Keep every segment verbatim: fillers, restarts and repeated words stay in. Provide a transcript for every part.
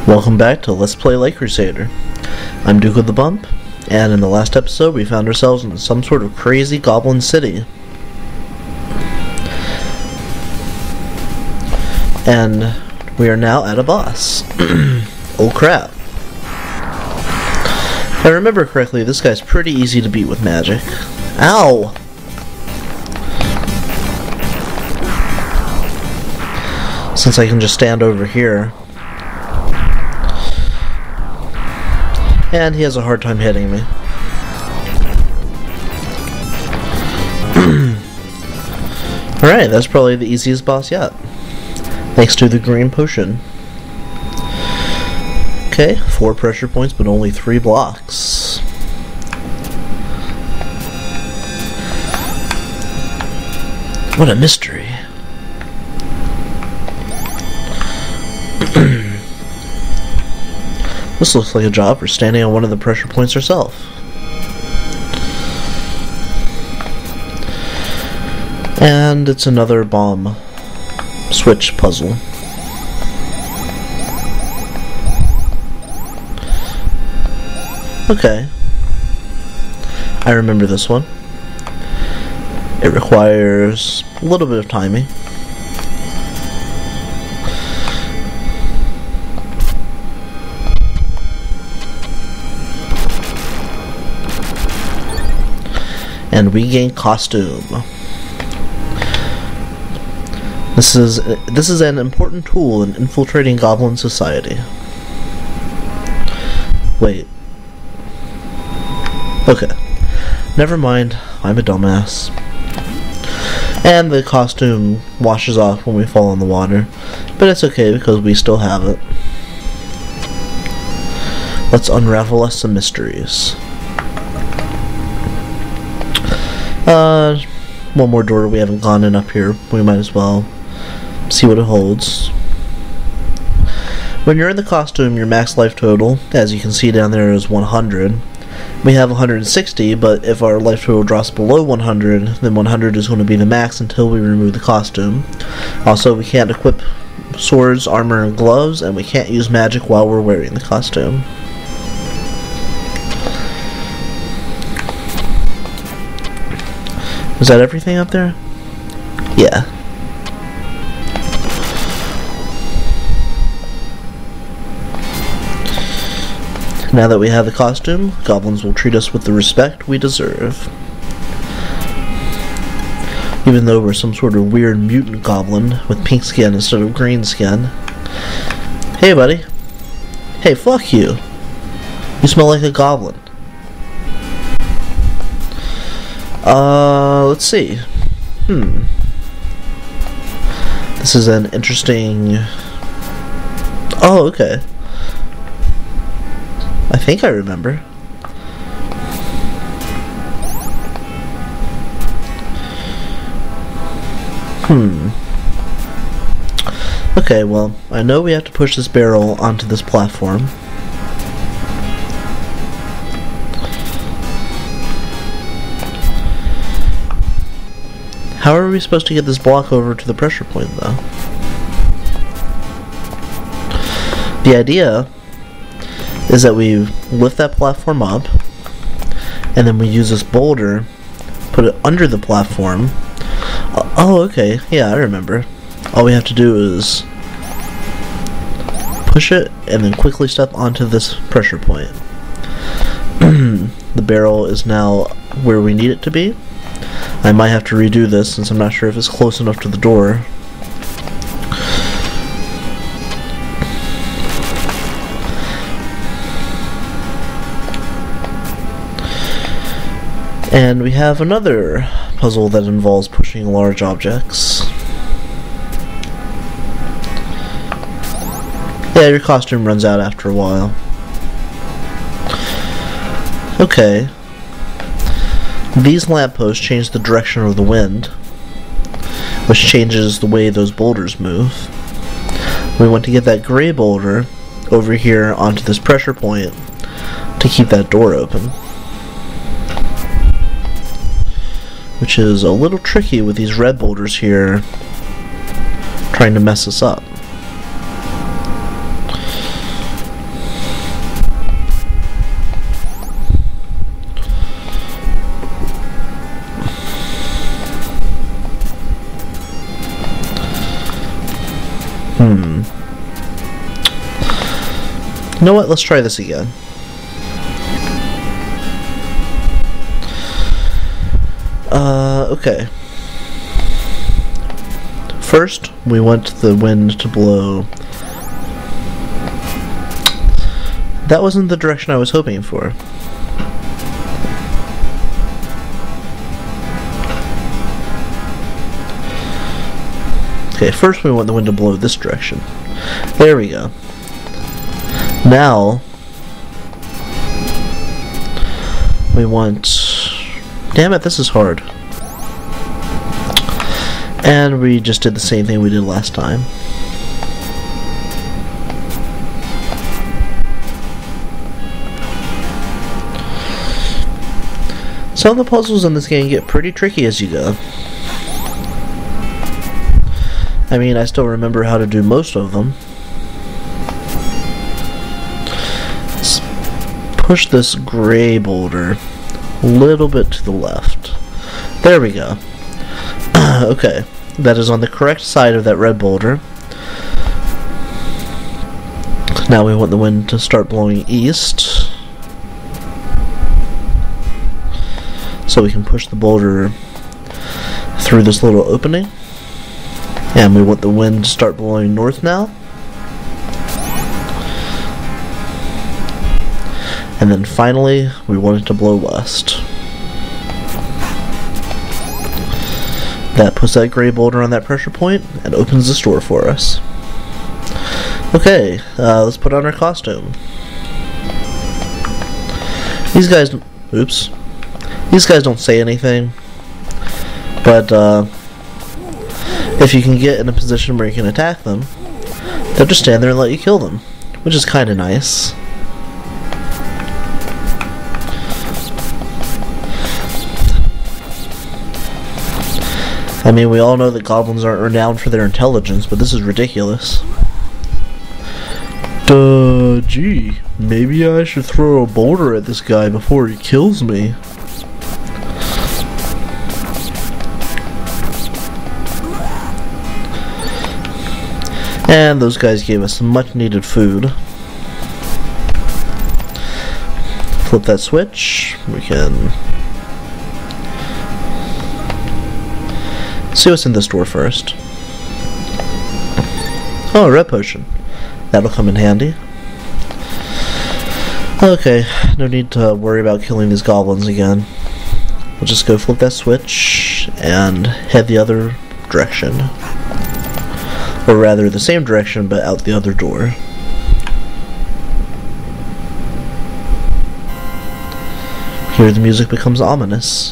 Welcome back to Let's Play like Crusader. I'm Duke of the Bump, and in the last episode we found ourselves in some sort of crazy goblin city. And we are now at a boss. Oh crap. If I remember correctly, this guy's pretty easy to beat with magic. Ow! Since I can just stand over here. And he has a hard time hitting me. Alright, that's probably the easiest boss yet. Thanks to the green potion. Okay, four pressure points but only three blocks. What a mystery. This looks like a job for standing on one of the pressure points herself. And it's another bomb switch puzzle. Okay. I remember this one. It requires a little bit of timing. And we gain costume. This is this is an important tool in infiltrating goblin society. Wait. Okay. Never mind. I'm a dumbass. And the costume washes off when we fall in the water, but it's okay because we still have it. Let's unravel us some mysteries. Uh, one more door we haven't gone in up here. We might as well see what it holds. When you're in the costume, your max life total, as you can see down there, is one hundred. We have one hundred sixty, but if our life total drops below one hundred, then one hundred is going to be the max until we remove the costume. Also, we can't equip swords, armor, and gloves, and we can't use magic while we're wearing the costume. Is that everything up there? Yeah. Now that we have the costume, goblins will treat us with the respect we deserve. Even though we're some sort of weird mutant goblin with pink skin instead of green skin. Hey buddy. Hey, fuck you. You smell like a goblin. Uh, let's see. Hmm. This is an interesting... Oh, okay. I think I remember. Hmm. Okay, well, I know we have to push this barrel onto this platform. How are we supposed to get this block over to the pressure point, though? The idea is that we lift that platform up, and then we use this boulder, put it under the platform. Uh, oh, okay, yeah, I remember. All we have to do is push it, and then quickly step onto this pressure point. The barrel is now where we need it to be. I might have to redo this since I'm not sure if it's close enough to the door. And we have another puzzle that involves pushing large objects. Yeah, your costume runs out after a while. Okay. These lampposts change the direction of the wind, which changes the way those boulders move. We want to get that gray boulder over here onto this pressure point to keep that door open. Which is a little tricky with these red boulders here trying to mess us up. You know what? Let's try this again. Uh, okay. First, we want the wind to blow. That wasn't the direction I was hoping for. Okay, first we want the wind to blow this direction. There we go. Now, we want... Damn it, this is hard. And we just did the same thing we did last time. Some of the puzzles in this game get pretty tricky as you go. I mean, I still remember how to do most of them. Let's push this gray boulder a little bit to the left. There we go. Okay, that is on the correct side of that red boulder. Now we want the wind to start blowing east, so we can push the boulder through this little opening. And we want the wind to start blowing north now. And then finally, we want it to blow west. That puts that gray boulder on that pressure point and opens this door for us. Okay, uh, let's put on our costume. These guys, oops. These guys don't say anything, but uh, if you can get in a position where you can attack them, they'll just stand there and let you kill them, which is kind of nice. I mean, we all know that goblins aren't renowned for their intelligence, but this is ridiculous. Duh, gee, maybe I should throw a boulder at this guy before he kills me. And those guys gave us some much needed food. Flip that switch. We can see what's in this door first. Oh, a red potion. That'll come in handy. Okay, no need to worry about killing these goblins again. We'll just go flip that switch and head the other direction. Or rather, the same direction, but out the other door. Here the music becomes ominous.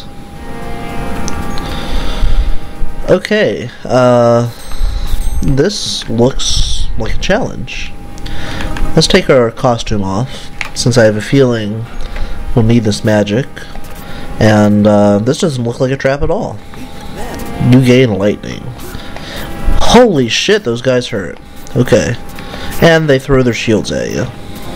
Okay, uh, this looks like a challenge. Let's take our costume off, since I have a feeling we'll need this magic. And uh, this doesn't look like a trap at all. You gain lightning. Holy shit, those guys hurt. Okay. And they throw their shields at you.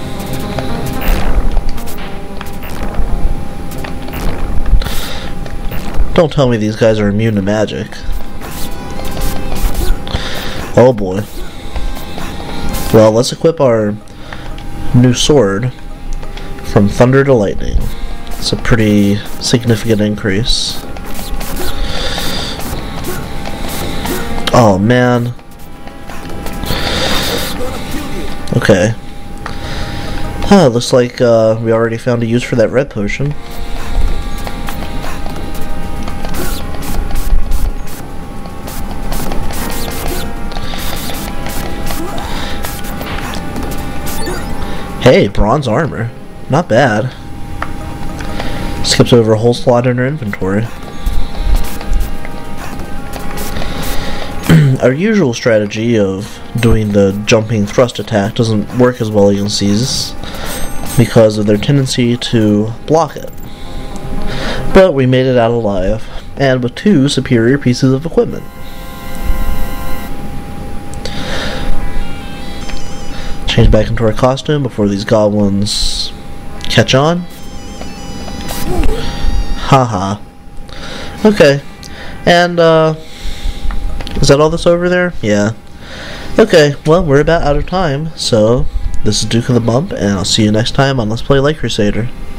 Don't tell me these guys are immune to magic. Oh boy. Well, let's equip our new sword from thunder to lightning. It's a pretty significant increase. Oh man. Okay. Huh, looks like uh, we already found a use for that red potion. Hey, bronze armor. Not bad. Skips over a whole slot in our inventory. Our usual strategy of doing the jumping thrust attack doesn't work as well against these because of their tendency to block it. But we made it out alive, and with two superior pieces of equipment. Change back into our costume before these goblins catch on. Haha. Okay. And, uh... is that all that's over there? Yeah. Okay, well, we're about out of time, so This is Duke of the Bump, and I'll see you next time on Let's Play Light Crusader.